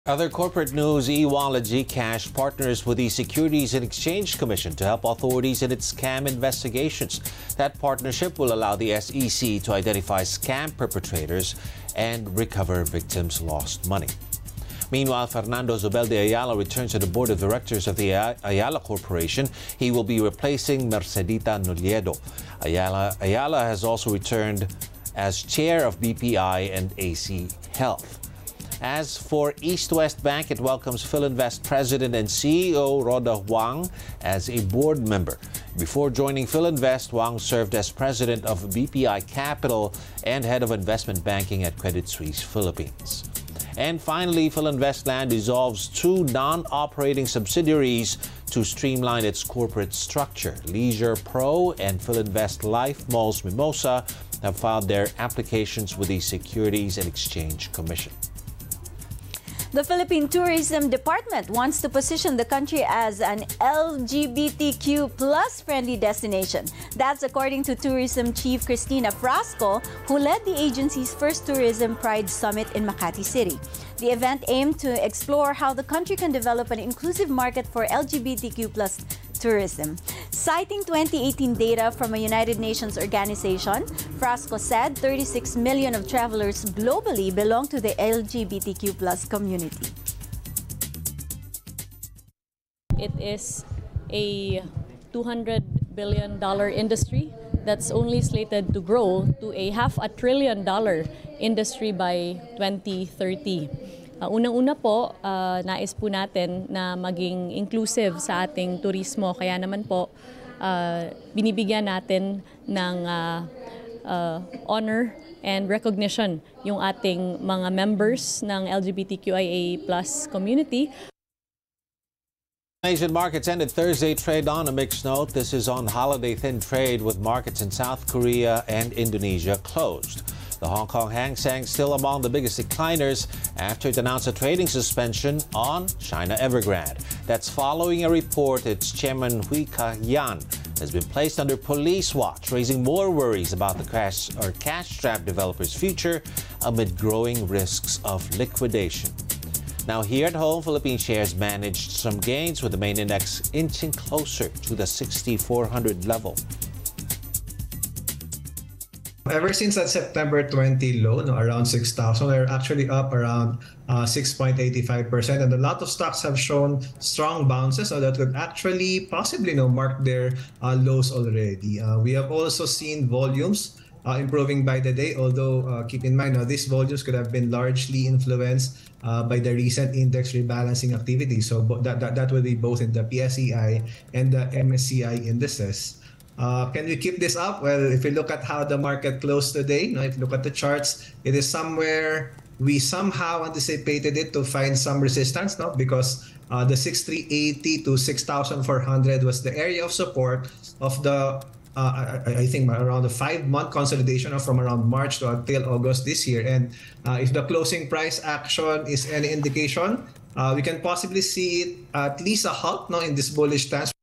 Other corporate news, eWallet Gcash partners with the Securities and Exchange Commission to help authorities in its scam investigations. That partnership will allow the SEC to identify scam perpetrators and recover victims' lost money. Meanwhile, Fernando Zobel de Ayala returns to the board of directors of the Ayala Corporation. He will be replacing Mercedita Noliedo. Ayala has also returned as chair of BPI and AC Health. As for East West Bank, it welcomes Philinvest President and CEO Rhoda Huang as a board member. Before joining Philinvest, Huang served as president of BPI Capital and head of investment banking at Credit Suisse Philippines. And finally, Philinvestland dissolves two non-operating subsidiaries to streamline its corporate structure. Leisure Pro and Philinvest Life Malls Mimosa have filed their applications with the Securities and Exchange Commission. The Philippine Tourism Department wants to position the country as an LGBTQ plus friendly destination. That's according to Tourism Chief Cristina Frasco, who led the agency's first Tourism Pride Summit in Makati City. The event aimed to explore how the country can develop an inclusive market for LGBTQ plus tourism. Citing 2018 data from a United Nations organization, Frasco said 36 million of travelers globally belong to the LGBTQ plus community. It is a $200 billion industry that's only slated to grow to a $500 billion industry by 2030. Unang-una po, nais po natin na maging inclusive sa ating turismo. Kaya naman po, binibigyan natin ng honor and recognition yung ating mga members ng LGBTQIA+ community. Asian markets ended Thursday trade on a mixed note. This is on holiday thin trade with markets in South Korea and Indonesia closed. The Hong Kong Hang Seng still among the biggest decliners after it announced a trading suspension on China Evergrande. That's following a report its chairman Hui Ka-yan has been placed under police watch, raising more worries about the cash-strapped developer's future amid growing risks of liquidation. Now here at home, Philippine shares managed some gains with the main index inching closer to the 6,400 level. Ever since that September 20 low, around 6,000, they're actually up around 6.85%. And a lot of stocks have shown strong bounces, so that could actually possibly mark their lows already. We have also seen volumes improving by the day, although keep in mind, these volumes could have been largely influenced by the recent index rebalancing activity. So that will be both in the PSEI and the MSCI indices. Can we keep this up? Well, if you look at how the market closed today, if you look at the charts, it is somewhere we somehow anticipated it to find some resistance, because the 6,380 to 6,400 was the area of support of the I think around a 5-month consolidation from around March to until August this year. And if the closing price action is any indication, we can possibly see it at least a halt in this bullish stance.